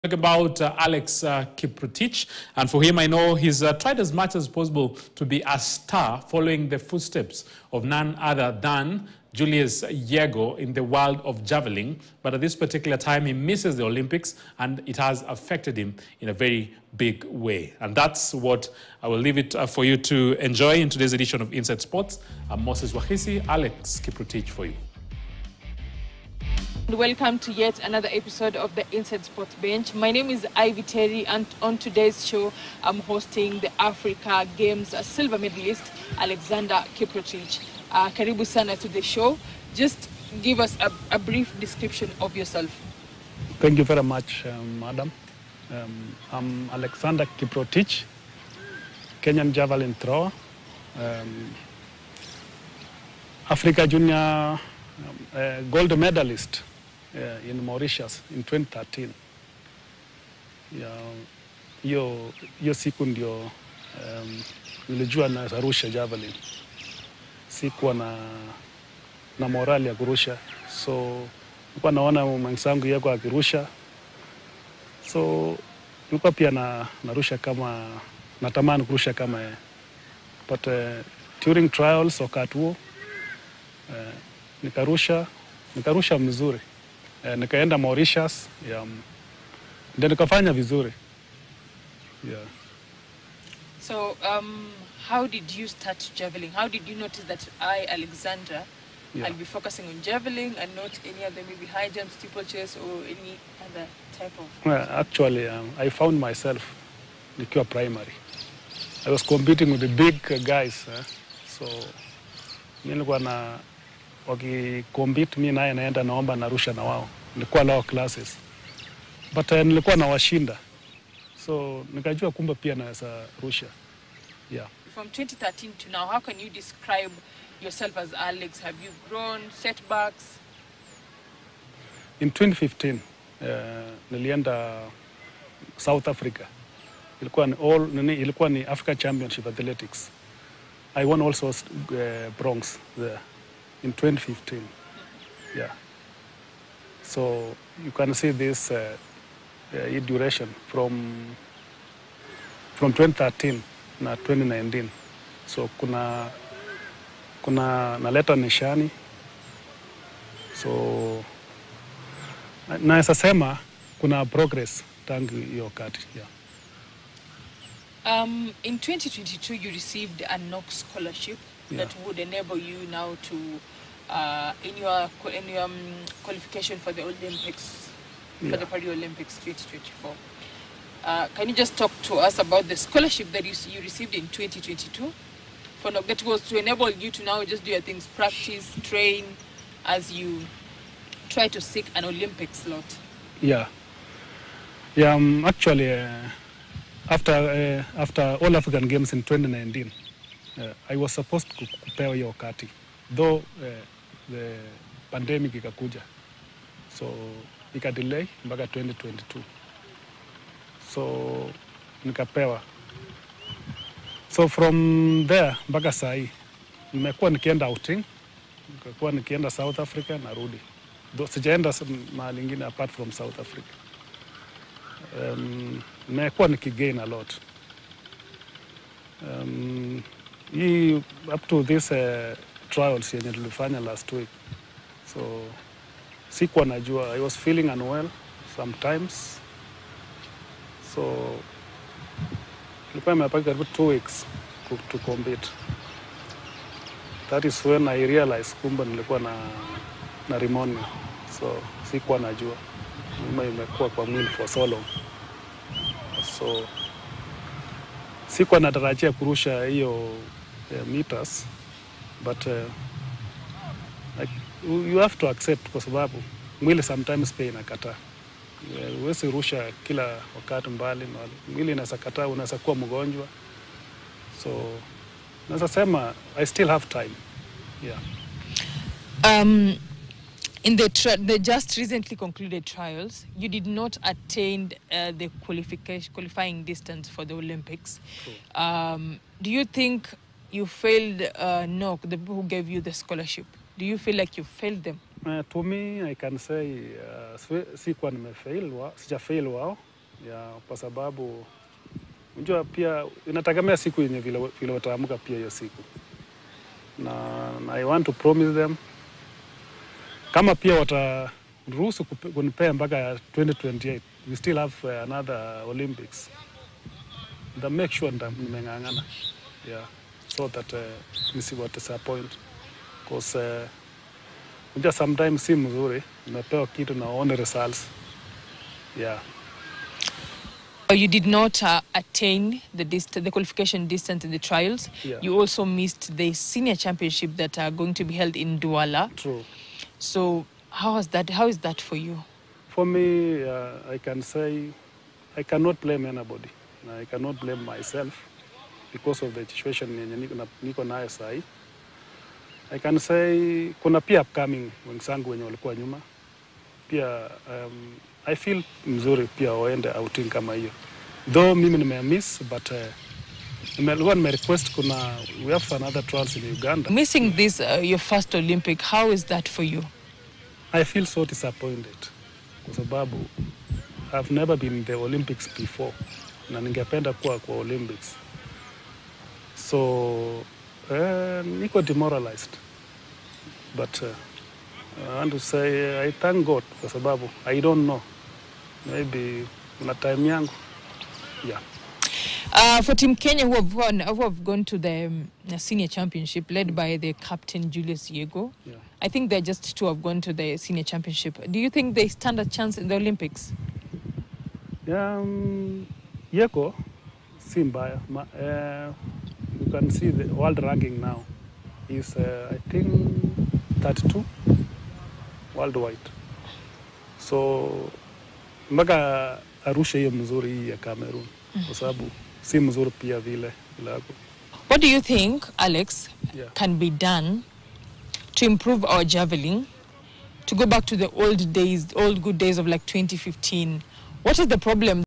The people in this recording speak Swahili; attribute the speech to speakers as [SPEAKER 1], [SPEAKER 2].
[SPEAKER 1] About Alex Kiprotich, and for him I know he's tried as much as possible to be a star, following the footsteps of none other than Julius Yego in the world of javelin. But at this particular time he misses the Olympics, and it has affected him in a very big way. And that's what I will leave it for you to enjoy in today's edition of Inside Sports. I'm Moses Wahisi, Alex Kiprotich for you.
[SPEAKER 2] Welcome to yet another episode of the Inside Sports Bench. My name is Ivy Terry, and on today's show, I'm hosting the Africa Games silver medalist, Alexander Kiprotich. Karibu sana to the show. Just give us a brief description of yourself.
[SPEAKER 3] Thank you very much, madam. I'm Alexander Kiprotich, Kenyan javelin thrower, Africa Junior gold medalist in Mauritius in 2013. Hiyo siku ndio nilijua narusha javelin. Sikuwa na morali ya kurusha, so nilikuwa naona mwenzangu yako akirusha, so nilikuwa pia narusha kama natamani kurusha kama yeye. But during trials wakati huo nikarusha mzuri. Nikaenda Mauritius, ndio nikafanya vizuri. Yeah.
[SPEAKER 2] So how did you start javelin? How did you notice that Alexander, I'll be focusing on javelin and not any other, maybe high jump, steeplechase, or any other type of?
[SPEAKER 3] Well, actually, I found myself nikiwa primary. I was competing with the big guys, so nilikuwa na wakicompete, mimi naye naenda naomba narusha na wao. Nilikuwa lower classes, but nilikuwa na washinda, so nikajua kumbe pia naweza rusha. Yeah.
[SPEAKER 2] From 2013 to now, how can you describe yourself as Alex? Have you grown, setbacks?
[SPEAKER 3] In 2015, nilienda South Africa. Ilikuwa ni Africa Championship Athletics. I won also bronze there in 2015. Yeah. So you can see this duration from 2013 na 2019. So kuna naleta nishani. So naweza sema kuna progress tangu hiyo wakati. Yeah.
[SPEAKER 2] In 2022, you received a NOC scholarship that would enable you now to, in your qualification for the Olympics, for the Paris Olympics 2024. Can you just talk to us about the scholarship that you received in 2022? For NOC, that was to enable you to now just do your things, practice, train, as you try to seek an Olympic slot.
[SPEAKER 3] Yeah. Yeah. Actually. After All African Games in 2019, I was supposed to kupewa hiyo wakati, though the pandemic ikakuja, so ikadelay mpaka 2022. So nikapewa. So from there mpaka saa hii nimekuwa nikienda outing, nikakuwa nikienda South Africa narudi. Sijaenda mahali ingine apart from South Africa. Nimekuwa nikigain a lot. Up to this trials yenye tulifanya last week, so sikuwa najua, I was feeling unwell sometimes, so nilikuwa nimepaka karibu 2 weeks to compete. That is when I realized kumbe nilikuwa na pneumonia, so sikuwa najua imekuwa kwa mwili for so long. So sikuwa natarajia kurusha hiyo meters, but you have to accept, kwa sababu mwili sometimes pia inakataa. Huwezi rusha kila wakati mbali, mwili inaweza kataa, unaweza kuwa mgonjwa. So naweza sema I still have time. Yeah.
[SPEAKER 2] In the just recently concluded trials, you did not attain the qualifying distance for the Olympics. Do you think you failed NOC, the people who gave you the scholarship? Do you feel like you failed them?
[SPEAKER 3] To me, I can say sikuwa nimefail, sijafail wao, ya kwa sababu unajua pia inategemea siku yenye vile wataamka pia hiyo siku, na I want to promise them kama pia wataruhusu kunipea mpaka 2028, we still have another Olympics, the make sure nimeng'ang'ana, yeah, so that nisiwa disappoint, because unajua sometimes si mzuri umepewa kitu na one results, yeah.
[SPEAKER 2] You did not attain the qualification distance in the trials.
[SPEAKER 3] Yeah.
[SPEAKER 2] You also missed the senior championship that are going to be held in Douala.
[SPEAKER 3] True.
[SPEAKER 2] So how is that for you?
[SPEAKER 3] For me, I can say I cannot blame anybody. I cannot blame myself because of the situation niko nayo sahi. I can say kuna pia upcoming wenzangu wenye walikuwa nyuma. Pia I feel mzuri pia waende outing kama hiyo. Though mimi nimemiss, but request we have another trials in Uganda.
[SPEAKER 2] Missing this, your first Olympic, how is that for you?
[SPEAKER 3] I feel so disappointed kwa sababu I've never been in the Olympics before na ningependa kuwa kwa Olympics. So niko demoralized, but I want to say I thank God kwa sababu I don't know, maybe una time yangu, yeah.
[SPEAKER 2] For Team Kenya who have gone to the senior championship led by the captain Julius Yego,
[SPEAKER 3] Yeah.
[SPEAKER 2] I think they're just two have gone to the senior championship. Do you think they stand a chance in the Olympics?
[SPEAKER 3] Yego si mbaya. You can see the world ranking now is I think 32 worldwide. So mpaka arushe hiyo mzuri hii ya Cameroon kwa sababu si mzuri pia vile ilago.
[SPEAKER 2] What do you think, Alex,
[SPEAKER 3] Yeah.
[SPEAKER 2] can be done to improve our javelin, to go back to the old good days of like 2015? What is the problem?